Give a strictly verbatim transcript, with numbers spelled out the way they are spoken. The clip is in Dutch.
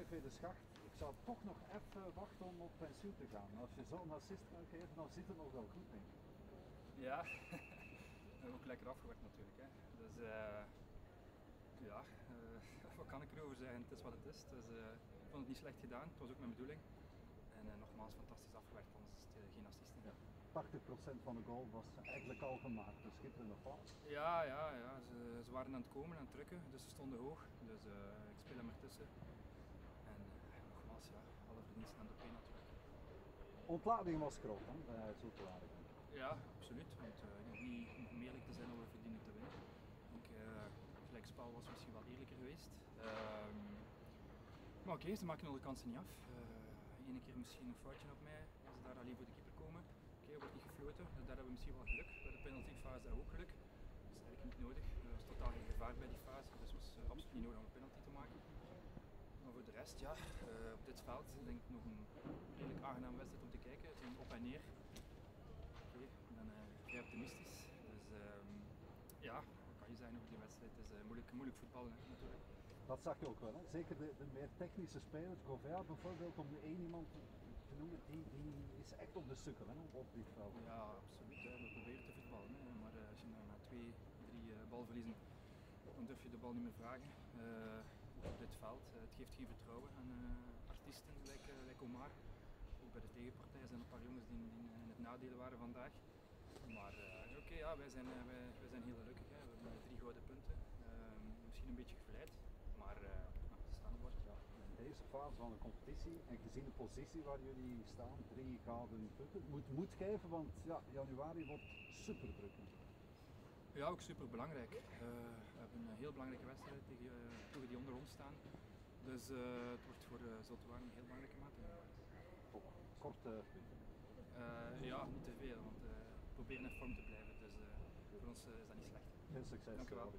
V de Schacht, ik zou toch nog even wachten om op pensioen te gaan. Als je zo'n assist kan geven, dan zit het nog wel goed, denk ik. Ja, ook lekker afgewerkt natuurlijk. Hè. Dus uh, ja, uh, wat kan ik erover zeggen? Het is wat het is. Dus, uh, ik vond het niet slecht gedaan, het was ook mijn bedoeling. En uh, nogmaals, fantastisch afgewerkt, anders is het uh, geen assist. Ja. tachtig procent van de goal was eigenlijk al gemaakt, een schitterende paas. Ja, ja, ja. Ze, ze waren aan het komen, aan het drukken, dus ze stonden hoog. Dus uh, ik speel hem ertussen. En uh, nogmaals, ja, alle verdiensten aan de P natuurlijk. Ontlading was groot hè, bij Zulte Waregem. Ja, absoluut. Want uh, nog niet om eerlijk te zijn, dat we verdienen te winnen. Ik, uh, gelijkspel was misschien wel eerlijker geweest. Um, maar oké, okay, ze maken al de kansen niet af. Uh, Eén keer misschien een foutje op mij, als ze daar alleen voor de keeper komen. Oké, okay, wordt niet gefloten, dus daar hebben we misschien wel geluk. Bij de penaltyfase hebben we ook geluk. Dat is eigenlijk niet nodig. Er was totaal geen gevaar bij die fase, dus het was uh, absoluut niet nodig om een penalty te maken. Maar voor de rest, ja, uh, op dit veld denk ik nog een redelijk aangenaam wedstrijd om te kijken. Het is op en neer. Oké, okay, ik ben uh, vrij optimistisch. Dus um, ja, wat kan je zeggen over die wedstrijd? Het is uh, moeilijk, moeilijk voetballen hè, natuurlijk. Dat zag je ook wel, hè? Zeker de, de meer technische spelers, Govea bijvoorbeeld, om er één iemand te noemen, die, die is echt op de sukkel hè, op dit veld. Ja, absoluut. Hè. We proberen te voetballen, hè. Maar uh, als je na twee, drie uh, balverliezen, dan durf je de bal niet meer vragen. Uh, op dit veld, uh, het geeft geen vertrouwen aan uh, artiesten, like, uh, like Omar. Ook bij de tegenpartij zijn een paar jongens die, die in het nadeel waren vandaag. Maar uh, oké, okay, ja, wij, zijn, uh, wij, wij zijn heel gelukkig. Hè. We hebben drie gouden punten. Uh, misschien een beetje gevleid, maar uh, nou, ze staan op bord. Ja, in deze fase van de competitie en gezien de positie waar jullie staan, drie gouden punten, moet moed geven, want ja, januari wordt super druk. Ja, ook super belangrijk. Uh, we hebben een heel belangrijke wedstrijd tegen uh, ploegen die onder ons staan. Dus uh, het wordt voor uh, Zulte Waregem een heel belangrijke maat. Oh, korte uh, Ja, niet te veel, want uh, we proberen in vorm te blijven. Dus uh, voor ons uh, is dat niet slecht. Veel succes. Dank u wel.